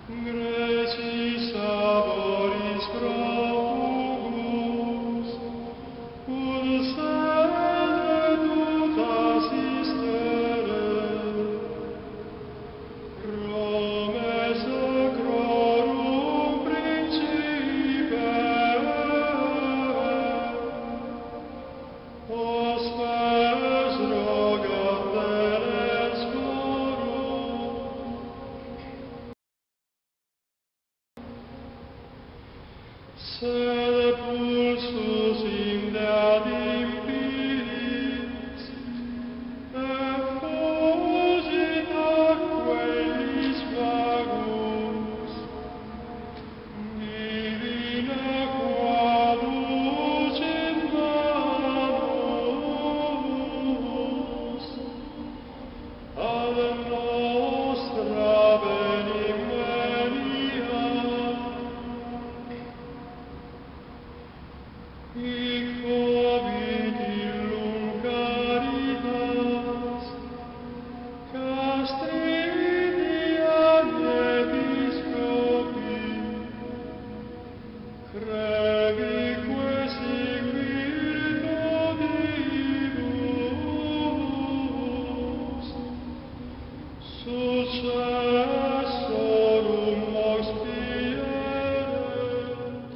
Greci saboris profugus, ut sede tuta sistere, Rome sacrorum principe, hospes rogat telescorum. Sed pulsus in dead impiris, effugit aqueis vagus, divina quadus in manus, ad nostra benimenia. Hic vobit illum caritas, castridiam episcopi, crevique seguir nobibus, successorum expieret.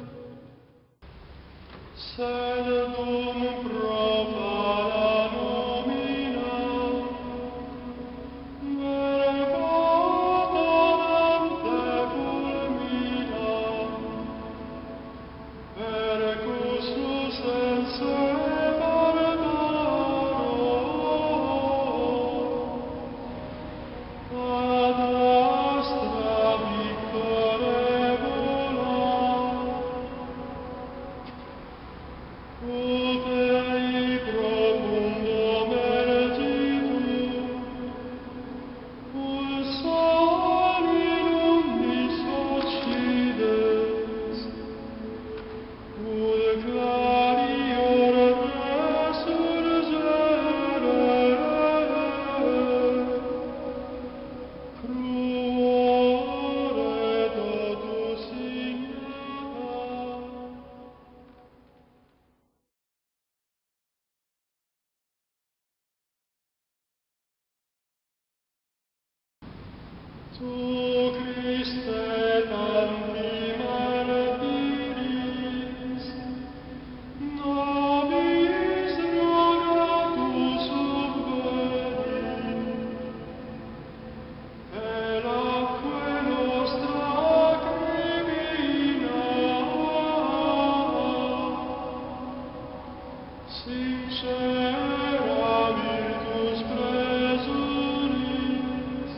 Sed dum profana nomina, verbatamante fulmina, percussus ense barbaro, ad astra victore volat. Ut ei profundo mergitur, ut soli lumnis occides, ut clarior resurgere, cruore totus ignata. Tu Christe tanti martiris, nobis rogatus subveni, et atque nostra crimina, sincera virtus presuris,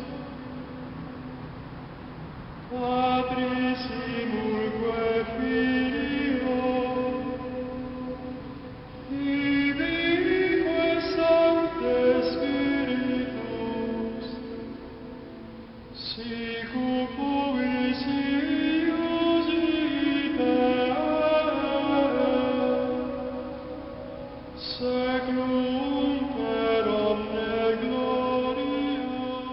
Patris simulque Filio, Ibique Sancte Spiritus, sicut pubis ius iter, seculum per omne gloria.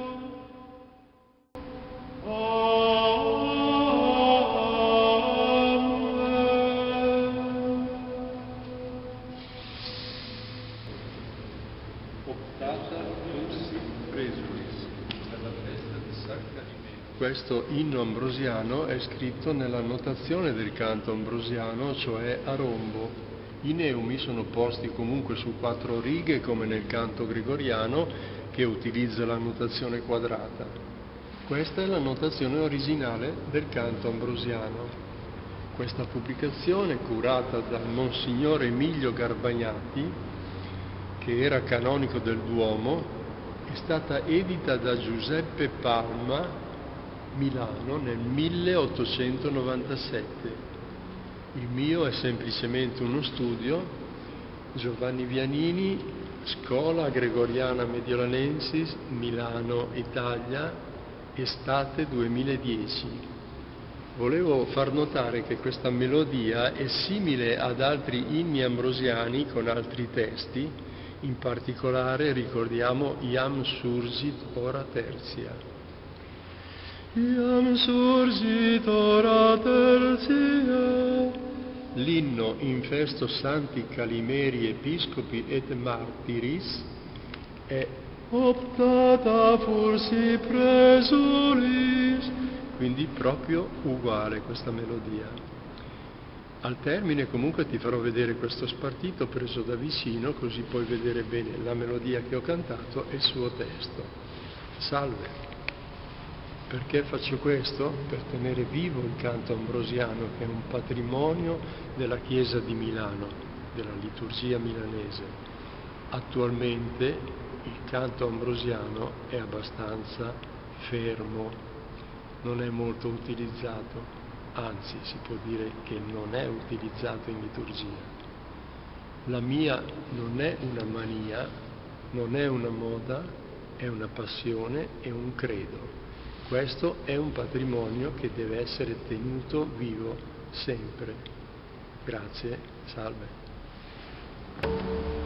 Optata Ursi Presuris per la festa di Sacca di Meno. Questo inno ambrosiano è scritto nella notazione del canto ambrosiano, cioè a rombo. I neumi sono posti comunque su 4 righe come nel canto gregoriano, che utilizza la notazione quadrata. Questa è la notazione originale del canto ambrosiano. Questa pubblicazione, curata dal Monsignor Emilio Garbagnati, che era canonico del Duomo, è stata edita da Giuseppe Palma, Milano, nel 1897. Il mio è semplicemente uno studio, Giovanni Vianini, Scola Gregoriana Mediolanensis, Milano, Italia, estate 2010. Volevo far notare che questa melodia è simile ad altri inni ambrosiani con altri testi, in particolare ricordiamo Iam surgit ora tertia. Iam surgitor tertia. L'inno in festo Santi Calimeri Episcopi et Martiris è Optata fursi presulis. quindi proprio uguale questa melodia. Al termine comunque ti farò vedere questo spartito preso da vicino, così puoi vedere bene la melodia che ho cantato e il suo testo. Salve! Perché faccio questo? Per tenere vivo il canto ambrosiano, che è un patrimonio della Chiesa di Milano, della liturgia milanese. Attualmente il canto ambrosiano è abbastanza fermo, non è molto utilizzato, anzi si può dire che non è utilizzato in liturgia. La mia non è una mania, non è una moda, è una passione e un credo. Questo è un patrimonio che deve essere tenuto vivo sempre. Grazie, salve.